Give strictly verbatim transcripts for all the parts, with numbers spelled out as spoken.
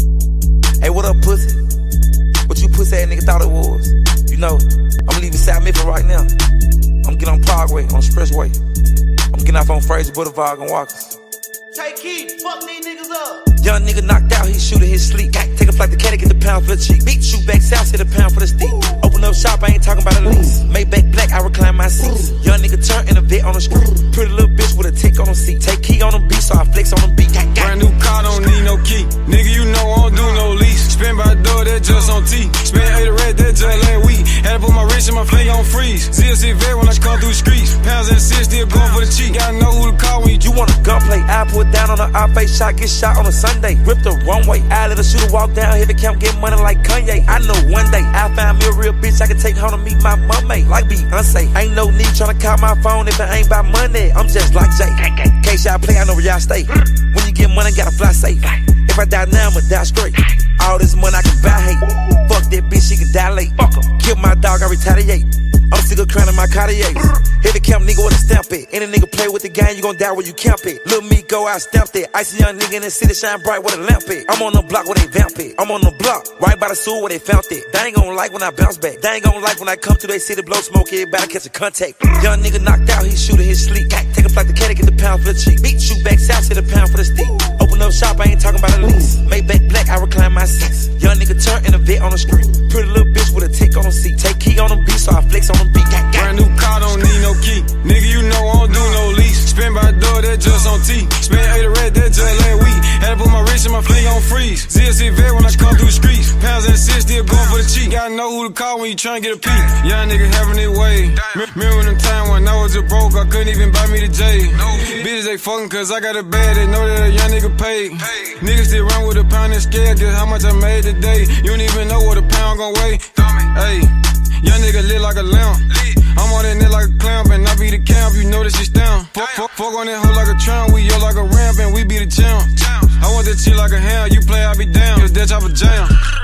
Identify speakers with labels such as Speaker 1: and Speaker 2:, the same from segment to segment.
Speaker 1: Hey, what up, pussy? What you pussy ass nigga thought it was? You know, I'm leaving South Memphis right now. I'm getting on Parkway, on the expressway. I'm getting off on Fraser Boulevard and Walkers.
Speaker 2: Take heat, fuck these niggas up.
Speaker 1: Young nigga knocked out, he shooting his sleep. Take a flight to Cali, get the pound for the cheek. Beat, shoot back south, hit a pound for the steep. Open up shop, I ain't talking about a lease. Maybach black, I recline my seats. Young nigga turn in a vet on the street. Pretty little bitch with a tick on the seat. Take key on the beat, so I flex on the beat.
Speaker 3: Brand new car, don't need no key. Nigga, you know I don't do no lease. Spin by the door, that just on T. Spin eight red, that just last week. Had to put my wrist and my finger on freeze. Z S C vet when I come through the streets. Pounds and assists, still going for the cheek. Gotta know who to call when you.
Speaker 1: You want a gunplay? I put down on the off face shot, get shot on a Sunday. Rip the runway, I let a shooter walk down, hit the camp, get money like Kanye. I know one day I find me a real bitch I can take home to meet my mummy. Like Beyonce, ain't no need tryna call my phone if it ain't about money. I'm just like Jay. In case y'all play, I know where y'all stay. When you get money, gotta fly safe. If I die now, I'ma die straight. All this money I can buy hate. Fuck that bitch, she can die late. Kill my dog, I retaliate. I'm sick of crowning my Cartiers. Hit the camp, nigga, with a stamp it. Any nigga play with the gang, you gon' die where you camp it. Lil' me go out, stamped it. Icy young nigga in the city, shine bright with a lamp it. I'm on the block where they vamp it. I'm on the block, right by the sewer where they found it. They ain't gon' like when I bounce back. They ain't gon' like when I come through they city, blow smoke, everybody catch a contact. Young nigga knocked out, he shooting his sleep. Take a flight to Cali, get the pound for the cheek. Beat, shoot back south, hit a pound for the steep. Open up shop, I ain't talking about a lease. Maybach black, I recline my seats. Young nigga turn in a vet on the street. Pretty little bitch with a tick on the seat. Take key on the beat, so I flex on the beat.
Speaker 3: Brand new car, don't need no key. Nigga, you know I don't do no lease. Spin by the door, that just on T. Spin eight red, that just last week. Had to put my wrist and my finger on freeze. Z S C vet when I come through the streets. Pounds and assists, still going for the cheek. Gotta know who to call when you tryna get a peek. Young nigga having it way. Remember them time when I was a broke, I couldn't even buy me the J. Bitches, they fucking cause I got a bad, they know that a young nigga paid. Niggas still run with a pound and scale, guess how much I made today. You don't even know what a pound gon' weigh. Hey, young nigga lit like a lamp. I'm on that net like a clamp, and I be the camp, you know that shit's down. Fuck, fuck, fuck on that hoe like a tramp, we yo like a ramp, and we be the champ. I want that shit like a ham, you play, I be down. Your death, I a jam.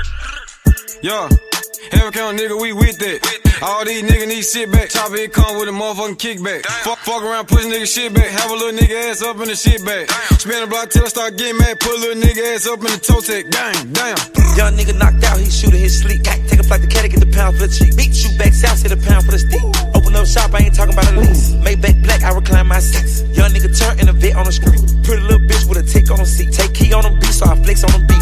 Speaker 3: Yo, heaven count nigga, we with that. All these niggas need shit back. Chopper, it come with a motherfucking kickback. Fuck, fuck around, push nigga shit back. Have a little nigga ass up in the shit bag. Spin a block till I start getting mad. Put a little nigga ass up in the toe tech. Damn, damn.
Speaker 1: Young nigga knocked out, he shooting his sleep. Take a flight to Cali, get the pound for the cheek. Beat, shoot back south, hit a pound for the steep. Open up shop, I ain't talking about a lease. Maybach black, I recline my seats. Young nigga turn in a vet on the street. Pretty little bitch with a tick on the seat. Take key on the beat, so I flex on the beat.